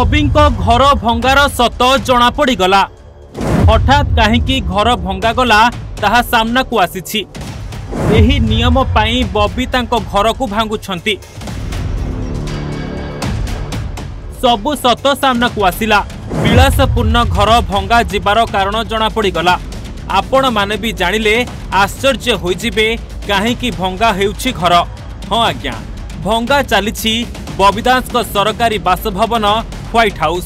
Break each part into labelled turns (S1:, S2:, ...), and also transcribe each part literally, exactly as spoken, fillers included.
S1: बबी घर भंगार सत जना पड़ी गला। हठात कहीं घर भंगा गला ताहा सामना को आसीछि। एही नियम पाई बबी तांको घर को भांगुछंती। सबु सत सामना को आसिला। विलासपूर्ण घर भंगा जिबार कारण जना पड़ी गला। आपण माने भी जानिले आश्चर्य होइजिबे काहेकि भंगा हेउछि घर। हाँ आज्ञा, भंगा चलीछि बबीदास सरकारी बासभवन व्हाइट हाउस।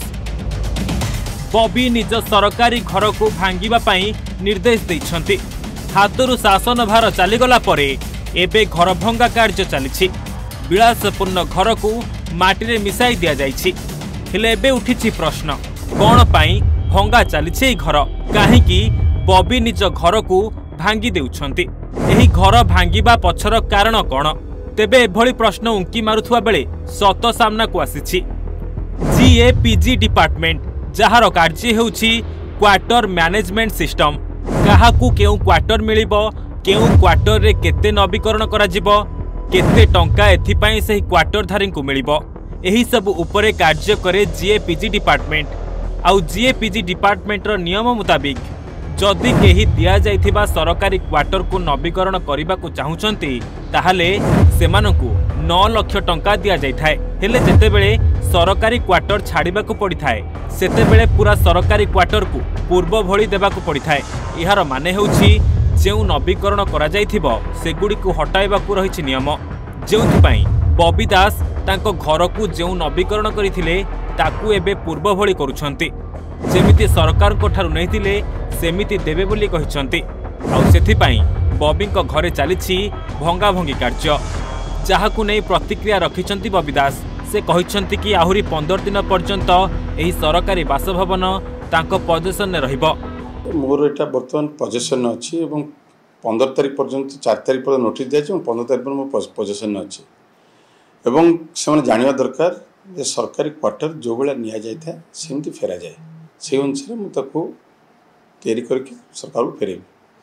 S1: बबी निज सरकारी घर को भांगिबा पाई निर्देश दैछंती। हाथरू शासन भार चलीगला परे एबे घर भंगा कार्य चलीछि। विलासपूर्ण घर को माटी मिसाई दिया जाइछि। हेले एबे उठिछि प्रश्न, कौन पाई भंगा चलीछि घर? काहेकि बबी निज घर को भांगी देउछंती? एही घर भांगिबा पछर कारण कौन? तेबे एभली प्रश्न उंकी मारुथुआ बेले सत सामना को आसीछि। जीएपीजी डिपार्टमेंट जहार कार्य हेउछि क्वार्टर मैनेजमेंट सिस्टम। काहाकू केउ क्वार्टर मिलिबो, केउ क्वार्टर रे केते नवीकरण करा जिवो, केते टंका एथिपाई सही क्वार्टरधारी को मिलिबो, एही सब उपरे कार्य करे जीएपीजी डिपार्टमेंट। आउ जीएपीजी डिपार्टमेंट रो नियम मुताबिक जदि केही दिया जाइथिबा सरकारी क्वार्टर को नवीकरण करबा को चाहुचंती ताहाले सेमानकु नौ लाख टंका दिया जाइथाय। हेले जेतेबेले सरकारी क्वार्टर छाड़ीबा को पड़िथाय सेतेबेले पूरा सरकारी क्वार्टर को पूर्व भली देबा को पड़िथाय। इहार माने हेउछि जेउ नवीकरण करा जाइथिबो सेगुडी को हटाइबा को रहिछि नियम। जेउथिपाई बबी दास तांको घर को जेउ नवीकरण करिथिले ताकू एबे पूर्व भली करूछंती। जेमिति सरकार को ठारू नैथिले सेमिति देबे बोली कहिसंती। आउ सेथिपाई बबी को घरे चलीछि भंगा भंगी कार्य, जहाकू नै प्रतिक्रिया रखिसंती बबी दास। से कहिसंती कि आहुरी पंद्रह दिन पर्यंत एही सरकारी बासभवन तांको पोजिशन ने रहिबो।
S2: मोर एटा वर्तमान पोजिशन अछि एवं पंद्रह तारिख पर्यंत चार तारिख पर नोटिस दिया छै। पंद्रह तारिख पर मो पोजिशन अछि एवं से जानिबा दरकार जे सरकारी क्वार्टर जो बेला निया जाय था सेमती फेरा जाए। से अनुसार मु ताको तैयारी करके सरकार को फेरेबी।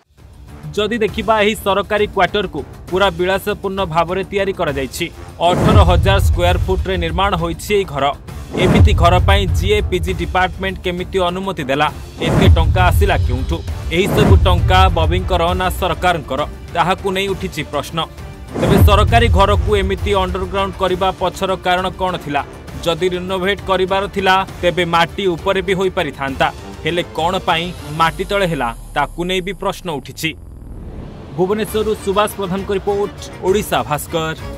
S1: जदि देखिबा एही सरकारी क्वार्टर को पूरा विलासपूर्ण भावरे तैयारी करा जायछि। अठारह हजार स्क्वायर फुट रे निर्माण होइछि एही घर। एमिति घर पाई जीएपीजी डिपार्टमेंट केमिति अनुमति देला? एते टंका आसिला केउठु? एही सब टंका बबींकर ना सरकारंकर? ताहाकू नै उठिछि प्रश्न। तेबे सरकारी घर को एमिति अंडरग्राउंड करिबा पछर कारण कौन थिला? जदि रिनोवेट करिबार थिला तेबे माटी ऊपर भी होई पारि थांता। हेले कौन पाई माटी तळे हेला ताकू नै भी प्रश्न उठिछि। भुवनेश्वर सुभाष प्रधान को रिपोर्ट, ओडिशा भास्कर।